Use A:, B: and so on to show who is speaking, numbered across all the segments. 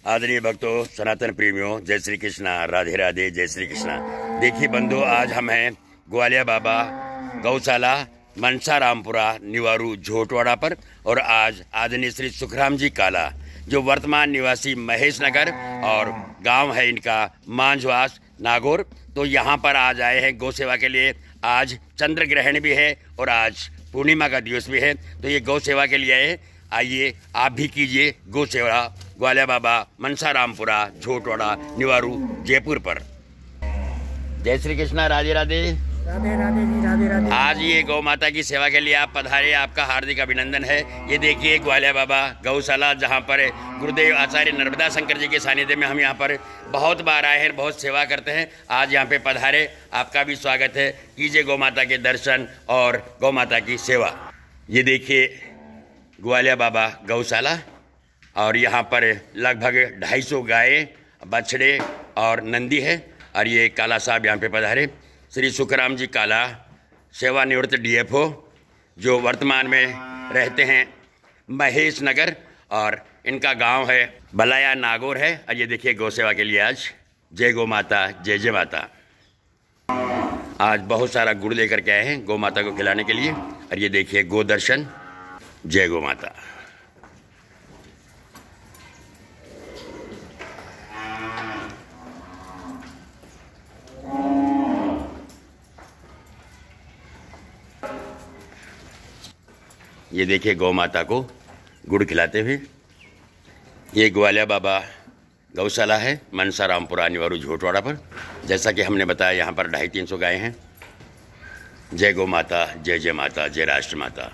A: आदरणीय भक्तों, सनातन प्रेमियों, जय श्री कृष्णा, राधे राधे, जय श्री कृष्णा। देखिए बंधु, आज हम हैं ग्वालिया बाबा गौशाला मनसा रामपुरा निवारू झोटवाड़ा पर। और आज आदरणीय श्री सुखराम जी काला, जो वर्तमान निवासी महेश नगर और गांव है इनका मांझवास नागौर, तो यहाँ पर आज आए हैं गौ सेवा के लिए। आज चंद्र ग्रहण भी है और आज पूर्णिमा का दिवस भी है, तो ये गौ सेवा के लिए आए। आइए आप भी कीजिए गौ सेवा ग्वालिया बाबा मनसा रामपुरा झोटवाड़ा निवारू जयपुर पर। जय श्री कृष्णा, राधे राधे,
B: राधे राधे जी, राधे राधे।
A: आज ये गौ माता की सेवा के लिए आप पधारे, आपका हार्दिक अभिनंदन है। ये देखिए ग्वालिया बाबा गौशाला, जहाँ पर गुरुदेव आचार्य नर्मदा शंकर जी के सानिध्य में हम यहाँ पर बहुत बार आए हैं, बहुत सेवा करते हैं। आज यहाँ पे पधारे, आपका भी स्वागत है। कीजिए गौ माता के दर्शन और गौ माता की सेवा। ये देखिए ग्वालिया बाबा गौशाला, और यहाँ पर लगभग 250 गाय, बछड़े और नंदी है। और ये काला साहब यहाँ पे पधारे, श्री सुखराम जी काला, सेवानिवृत्त डीएफओ, जो वर्तमान में रहते हैं महेश नगर, और इनका गांव है बलाया नागौर है। और ये देखिए गौ सेवा के लिए आज जय गौ माता, जय जय माता। आज बहुत सारा गुड़ लेकर के आए हैं गौ माता को खिलाने के लिए। और ये देखिए गो दर्शन, जय गौ माता। ये देखिए गौ माता को गुड़ खिलाते हुए। ये ग्वालिया बाबा गौशाला है मनसा रामपुरा निवारू झोटवाड़ा पर। जैसा कि हमने बताया, यहाँ पर 250-300 गायें हैं। जय गौ माता, जय जय माता, जय राष्ट्र माता।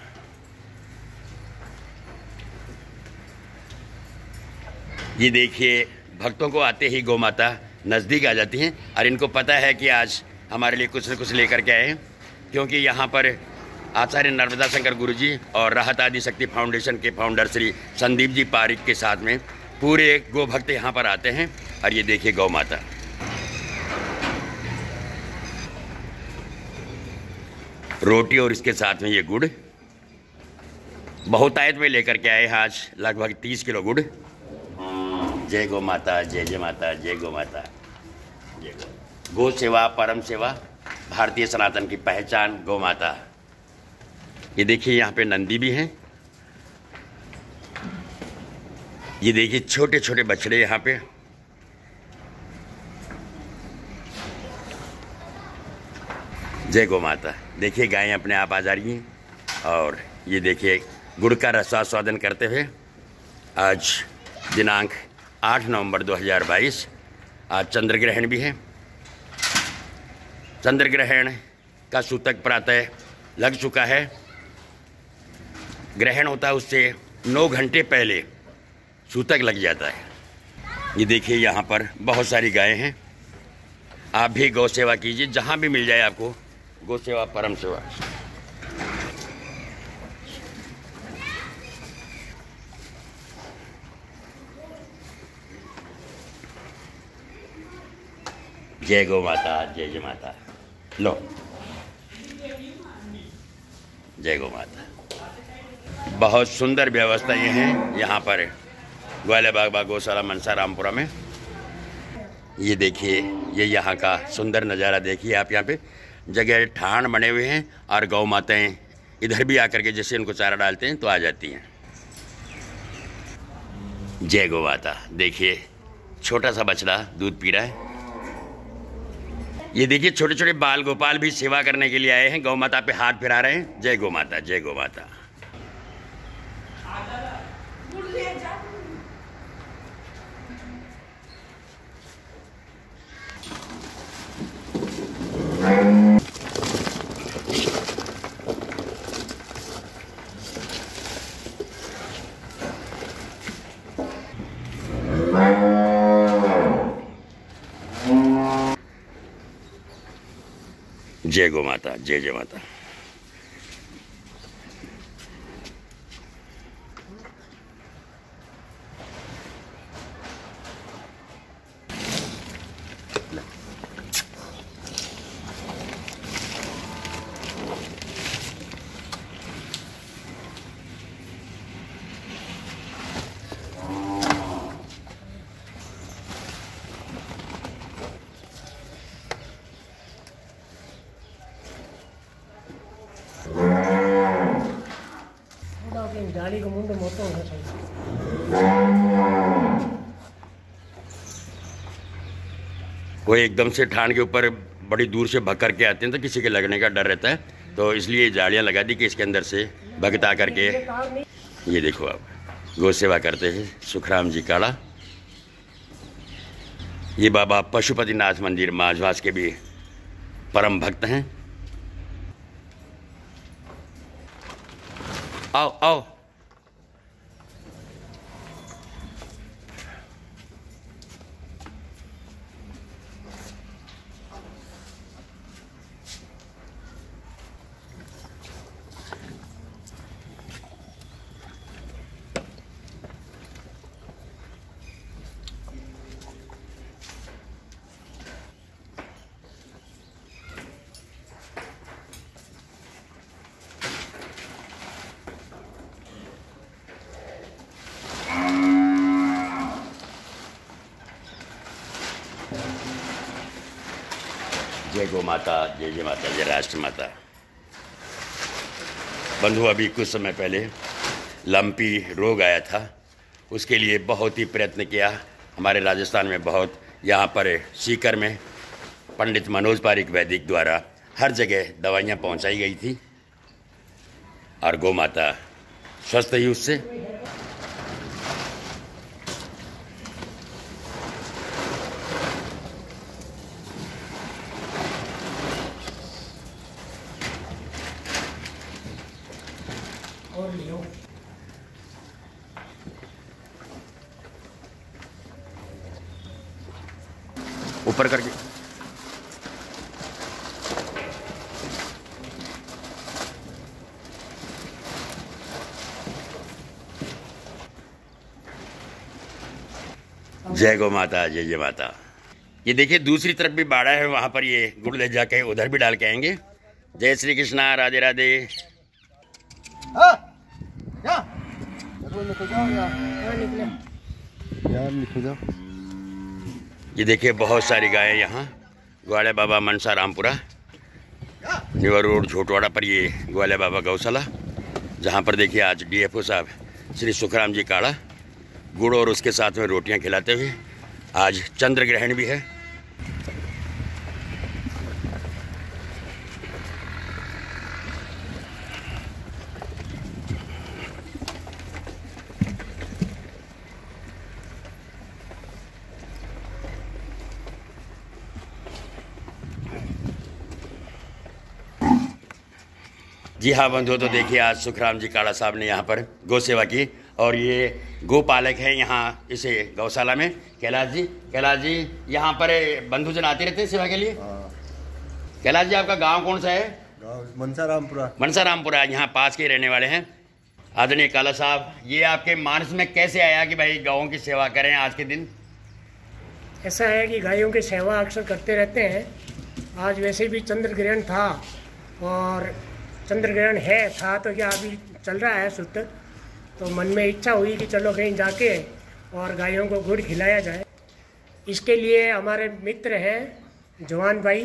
A: ये देखिए भक्तों को आते ही गौ माता नज़दीक आ जाती हैं, और इनको पता है कि आज हमारे लिए कुछ न कुछ लेकर के आए हैं, क्योंकि यहाँ पर आचार्य नर्मदा शंकर गुरुजी और राहत आदि शक्ति फाउंडेशन के फाउंडर श्री संदीप जी पारिक के साथ में पूरे गो भक्त यहाँ पर आते हैं। और ये देखिए गौ माता, रोटी और इसके साथ में ये गुड़ बहुतायत में लेकर के आए हैं आज, लगभग 30 किलो गुड़। जय गौ माता, जय जय माता, जय गौ माता, जय गौ सेवा परम सेवा, भारतीय सनातन की पहचान गौ माता। ये देखिए यहाँ पे नंदी भी हैं। ये देखिए छोटे छोटे बछड़े यहाँ पे। जय गौ माता। देखिए गायें अपने आप आ जा रही हैं। और ये देखिए गुड़ का रसास्वादन करते हुए। आज दिनांक 8 नवंबर 2022, आज चंद्र ग्रहण भी है। चंद्र ग्रहण का सूतक प्रातः लग चुका है। ग्रहण होता है उससे 9 घंटे पहले सूतक लग जाता है। ये देखिए यहाँ पर बहुत सारी गायें हैं। आप भी गौ सेवा कीजिए, जहाँ भी मिल जाए आपको। गौ सेवा परम सेवा। जय गौ माता, जय जय माता। लो, जय गौ माता। बहुत सुंदर व्यवस्था ये है यहाँ पर ग्वालिया बाबा गौशाला मनसा रामपुरा में। ये देखिए, ये यहाँ का सुंदर नज़ारा देखिए आप। यहाँ पे जगह ठाण बने हुए हैं, और गौ माताएं इधर भी आकर के जैसे उनको चारा डालते हैं तो आ जाती हैं। जय गौ माता। देखिए छोटा सा बछड़ा दूध पी रहा है। ये देखिए छोटे छोटे बाल गोपाल भी सेवा करने के लिए आए हैं, गौ माता पे हाथ फिरा रहे हैं। जय गौ माता, जय गौ माता। जय गौ माता, जय जय माता।
B: गाड़ी का मुंड मोटा होना चाहिए।
A: वो एकदम से ठान के ऊपर बड़ी दूर से भग करके आते हैं तो किसी के लगने का डर रहता है, तो इसलिए जालियां लगा दी कि इसके अंदर से भगता करके। ये देखो आप, गौ सेवा करते हैं सुखराम जी काड़ा। ये बाबा पशुपतिनाथ मंदिर माझवास के भी परम भक्त हैं। आओ आओ। जय गौ माता, जय माता, जय राष्ट्र माता। बंधु, अभी कुछ समय पहले लंपी रोग आया था, उसके लिए बहुत ही प्रयत्न किया। हमारे राजस्थान में बहुत, यहाँ पर सीकर में पंडित मनोज पारिक वैदिक द्वारा हर जगह दवाइयाँ पहुँचाई गई थी और गौ माता स्वस्थ ही उससे।
B: और लियो
A: ऊपर करके। जय गौ माता, जय माता। ये देखिए दूसरी तरफ भी बाड़ा है, वहां पर ये गुड़ ले जाके उधर भी डाल के आएंगे। जय श्री कृष्णा, राधे राधे। ये देखिए बहुत सारी गायें यहाँ ग्वालिया बाबा मनसा रामपुरा न्यू रोड झोटवाड़ा पर, ये ग्वालिया बाबा गौशाला, जहाँ पर देखिए आज डीएफओ साहब श्री सुखराम जी काड़ा गुड़ और उसके साथ में रोटियाँ खिलाते हुए। आज चंद्र ग्रहण भी है। जी हाँ बंधुओं, तो देखिए आज सुखराम जी काड़ा साहब ने यहाँ पर गौ सेवा की और ये गोपालक है यहाँ इसे गौशाला में। कैलाश जी यहाँ पर बंधु जन आते रहते हैं सेवा के लिए। कैलाश जी, आपका गांव कौन सा है? मनसा रामपुरा, यहाँ पास के रहने वाले हैं। आदरणीय काला साहब, ये आपके मानस में कैसे आया कि भाई गायों की सेवा करें आज के दिन?
B: ऐसा है कि गायों की सेवा अक्सर करते रहते हैं। आज वैसे भी चंद्र ग्रहण था और चंद्र ग्रहण था तो क्या अभी चल रहा है सुस्त, तो मन में इच्छा हुई कि चलो कहीं जाके और गायों को गुड़ खिलाया जाए। इसके लिए हमारे मित्र हैं जवान भाई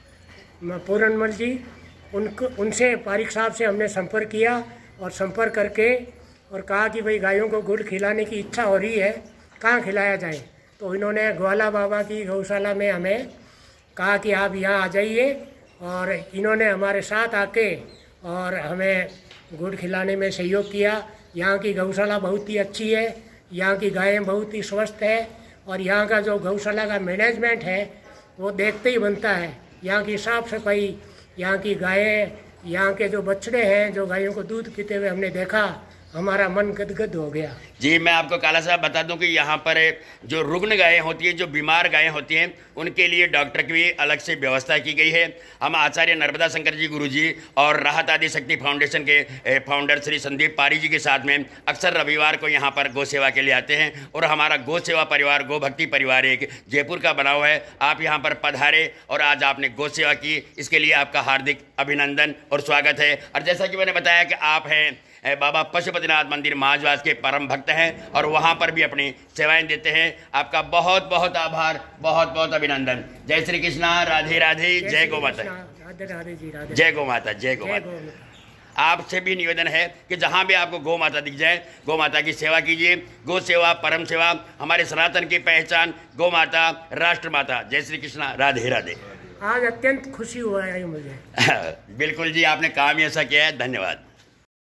B: पूरनमल जी, उनसे पारिक साहब से हमने संपर्क किया और संपर्क करके और कहा कि भाई गायों को गुड़ खिलाने की इच्छा हो रही है, कहाँ खिलाया जाए। तो इन्होंने ग्वाला बाबा की गौशाला में हमें कहा कि आप यहाँ आ जाइए, और इन्होंने हमारे साथ आके और हमें गुड़ खिलाने में सहयोग किया। यहाँ की गौशाला बहुत ही अच्छी है, यहाँ की गायें बहुत ही स्वस्थ है और यहाँ का जो गौशाला का मैनेजमेंट है वो देखते ही बनता है। यहाँ की साफ़ सफाई, यहाँ की गायें, यहाँ के जो बछड़े हैं जो गायों को दूध पीते हुए हमने देखा, हमारा मन गदगद हो गया।
A: जी, मैं आपको काला साहब बता दूं कि यहाँ पर जो रुग्ण गायें होती हैं, जो बीमार गायें होती हैं, उनके लिए डॉक्टर की भी अलग से व्यवस्था की गई है। हम आचार्य नर्मदा शंकर जी गुरुजी और राहत आदि शक्ति फाउंडेशन के फाउंडर श्री संदीप पारी जी के साथ में अक्सर रविवार को यहाँ पर गौ सेवा के लिए आते हैं और हमारा गौ सेवा परिवार, गौ भक्ति परिवार एक जयपुर का बना हुआ है। आप यहाँ पर पधारे और आज आपने गौ सेवा की, इसके लिए आपका हार्दिक अभिनंदन और स्वागत है। और जैसा कि मैंने बताया कि आप हैं बाबा पशुपतिनाथ मंदिर माझवास के परम भक्त हैं और वहाँ पर भी अपनी सेवाएं देते हैं। आपका बहुत बहुत आभार, बहुत बहुत अभिनंदन। जय श्री कृष्णा, राधे राधे, जय गौ माता,
B: राधे राधे जी, राधे।
A: जय गौ माता, जय गौ माता। आपसे भी निवेदन है कि जहाँ भी आपको गौ माता दिख जाए, गौ माता की सेवा कीजिए। गौ सेवा परम सेवा, हमारे सनातन की पहचान गौ माता, राष्ट्र माता। जय श्री कृष्णा, राधे राधे।
B: आज अत्यंत खुशी हुआ है मुझे।
A: बिल्कुल जी, आपने काम ही ऐसा किया है, धन्यवाद।